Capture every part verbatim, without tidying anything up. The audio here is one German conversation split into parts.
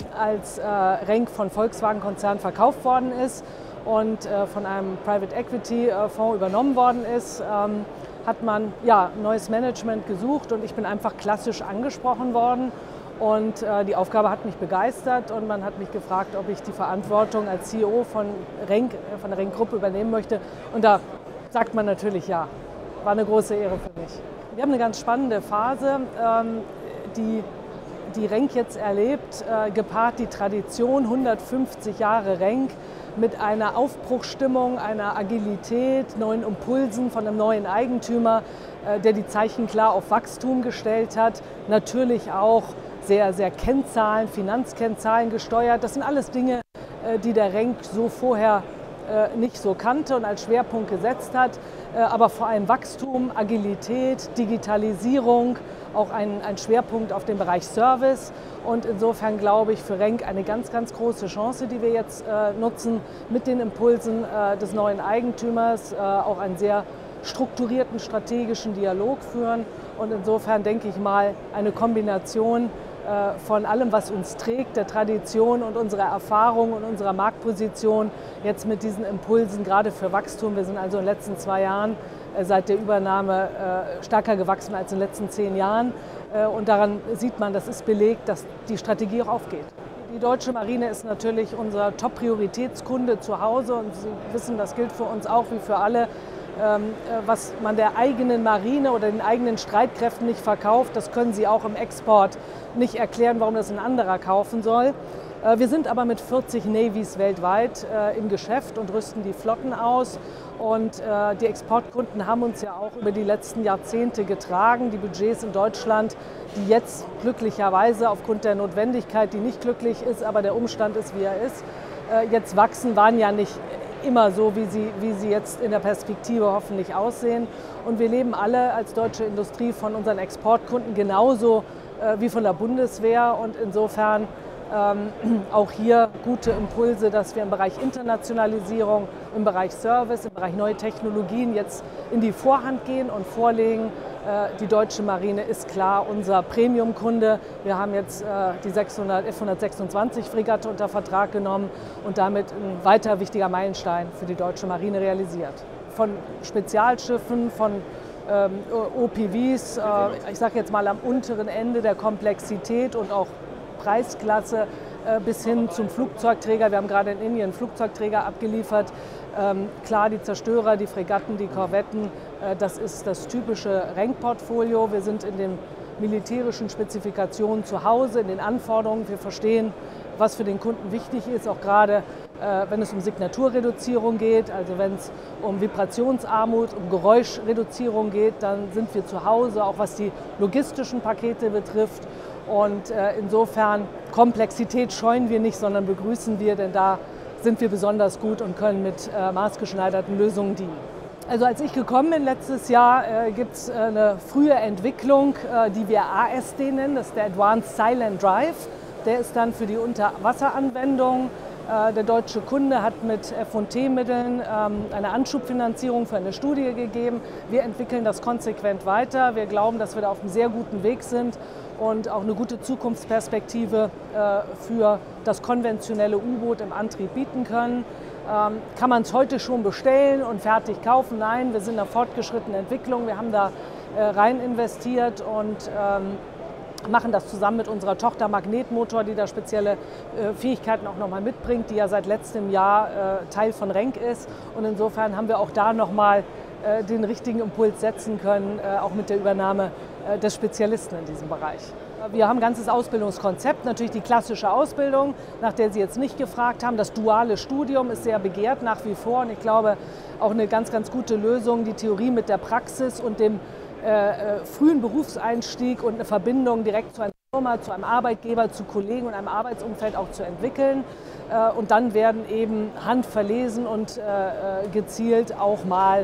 als äh, Renk von Volkswagen-Konzern verkauft worden ist und äh, von einem Private Equity äh, Fonds übernommen worden ist, ähm, hat man ja, neues Management gesucht und ich bin einfach klassisch angesprochen worden. Und äh, die Aufgabe hat mich begeistert und man hat mich gefragt, ob ich die Verantwortung als C E O von Renk, von der Renk-Gruppe übernehmen möchte. Und da sagt man natürlich ja. War eine große Ehre für mich. Wir haben eine ganz spannende Phase, ähm, die die Renk jetzt erlebt, äh, gepaart die Tradition, hundertfünfzig Jahre Renk, mit einer Aufbruchsstimmung, einer Agilität, neuen Impulsen von einem neuen Eigentümer, äh, der die Zeichen klar auf Wachstum gestellt hat, natürlich auch sehr, sehr Kennzahlen, Finanzkennzahlen gesteuert. Das sind alles Dinge, äh, die der Renk so vorher äh, nicht so kannte und als Schwerpunkt gesetzt hat, äh, aber vor allem Wachstum, Agilität, Digitalisierung, auch ein, ein Schwerpunkt auf dem Bereich Service und insofern glaube ich für Renk eine ganz, ganz große Chance, die wir jetzt äh, nutzen mit den Impulsen äh, des neuen Eigentümers, äh, auch einen sehr strukturierten strategischen Dialog führen und insofern denke ich mal eine Kombination äh, von allem, was uns trägt, der Tradition und unserer Erfahrung und unserer Marktposition jetzt mit diesen Impulsen, gerade für Wachstum. Wir sind also in den letzten zwei Jahren seit der Übernahme äh, stärker gewachsen als in den letzten zehn Jahren. Äh, und daran sieht man, das ist belegt, dass die Strategie auch aufgeht. Die deutsche Marine ist natürlich unser Top-Prioritätskunde zu Hause und Sie wissen, das gilt für uns auch wie für alle. Ähm, äh, was man der eigenen Marine oder den eigenen Streitkräften nicht verkauft, das können Sie auch im Export nicht erklären, warum das ein anderer kaufen soll. Äh, wir sind aber mit vierzig Navys weltweit äh, im Geschäft und rüsten die Flotten aus. Und äh, die Exportkunden haben uns ja auch über die letzten Jahrzehnte getragen. Die Budgets in Deutschland, die jetzt glücklicherweise aufgrund der Notwendigkeit, die nicht glücklich ist, aber der Umstand ist, wie er ist, äh, jetzt wachsen, waren ja nicht immer so, wie sie, wie sie jetzt in der Perspektive hoffentlich aussehen. Und wir leben alle als deutsche Industrie von unseren Exportkunden genauso äh, wie von der Bundeswehr. Und insofern Ähm, auch hier gute Impulse, dass wir im Bereich Internationalisierung, im Bereich Service, im Bereich neue Technologien jetzt in die Vorhand gehen und vorlegen. Äh, die deutsche Marine ist klar unser Premium-Kunde. Wir haben jetzt äh, die sechshundert F hundertsechsundzwanzig Fregatte unter Vertrag genommen und damit ein weiter wichtiger Meilenstein für die deutsche Marine realisiert. Von Spezialschiffen, von ähm, O P Vs, äh, ich sage jetzt mal am unteren Ende der Komplexität und auch Preisklasse äh, bis hin zum Flugzeugträger. Wir haben gerade in Indien einen Flugzeugträger abgeliefert. Ähm, klar, die Zerstörer, die Fregatten, die Korvetten, äh, das ist das typische Renk-Portfolio. Wir sind in den militärischen Spezifikationen zu Hause, in den Anforderungen. Wir verstehen, was für den Kunden wichtig ist, auch gerade äh, wenn es um Signaturreduzierung geht, also wenn es um Vibrationsarmut, um Geräuschreduzierung geht, dann sind wir zu Hause, auch was die logistischen Pakete betrifft. Und äh, insofern Komplexität scheuen wir nicht, sondern begrüßen wir, denn da sind wir besonders gut und können mit äh, maßgeschneiderten Lösungen dienen. Also als ich gekommen bin letztes Jahr, äh, gibt es äh, eine frühe Entwicklung, äh, die wir A S D nennen, das ist der Advanced Silent Drive. Der ist dann für die Unterwasseranwendung. Äh, der deutsche Kunde hat mit F und T-Mitteln ähm, eine Anschubfinanzierung für eine Studie gegeben. Wir entwickeln das konsequent weiter. Wir glauben, dass wir da auf einem sehr guten Weg sind und auch eine gute Zukunftsperspektive äh, für das konventionelle U-Boot im Antrieb bieten können. Ähm, kann man es heute schon bestellen und fertig kaufen? Nein, wir sind in einer fortgeschrittenen Entwicklung. Wir haben da äh, rein investiert und ähm, machen das zusammen mit unserer Tochter Magnetmotor, die da spezielle äh, Fähigkeiten auch nochmal mitbringt, die ja seit letztem Jahr äh, Teil von Renk ist. Und insofern haben wir auch da nochmal äh, den richtigen Impuls setzen können, äh, auch mit der Übernahme äh, des Spezialisten in diesem Bereich. Wir haben ein ganzes Ausbildungskonzept, natürlich die klassische Ausbildung, nach der Sie jetzt nicht gefragt haben. Das duale Studium ist sehr begehrt nach wie vor und ich glaube auch eine ganz, ganz gute Lösung, die Theorie mit der Praxis und dem Äh, frühen Berufseinstieg und eine Verbindung direkt zu einer Firma, zu einem Arbeitgeber, zu Kollegen und einem Arbeitsumfeld auch zu entwickeln. Äh, und dann werden eben handverlesen und äh, gezielt auch mal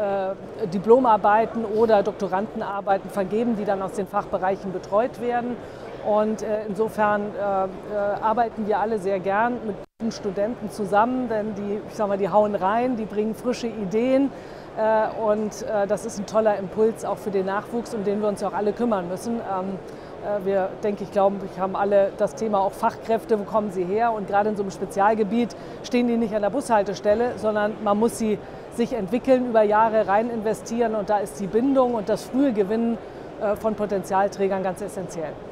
äh, Diplomarbeiten oder Doktorandenarbeiten vergeben, die dann aus den Fachbereichen betreut werden. Und äh, insofern äh, äh, arbeiten wir alle sehr gern mit guten Studenten zusammen, denn die, ich sag mal, die hauen rein, die bringen frische Ideen. Und das ist ein toller Impuls auch für den Nachwuchs, um den wir uns ja auch alle kümmern müssen. Wir, denke ich, glauben, wir haben alle das Thema auch Fachkräfte, wo kommen sie her? Und gerade in so einem Spezialgebiet stehen die nicht an der Bushaltestelle, sondern man muss sie sich entwickeln, über Jahre rein investieren. Und da ist die Bindung und das frühe Gewinnen von Potenzialträgern ganz essentiell.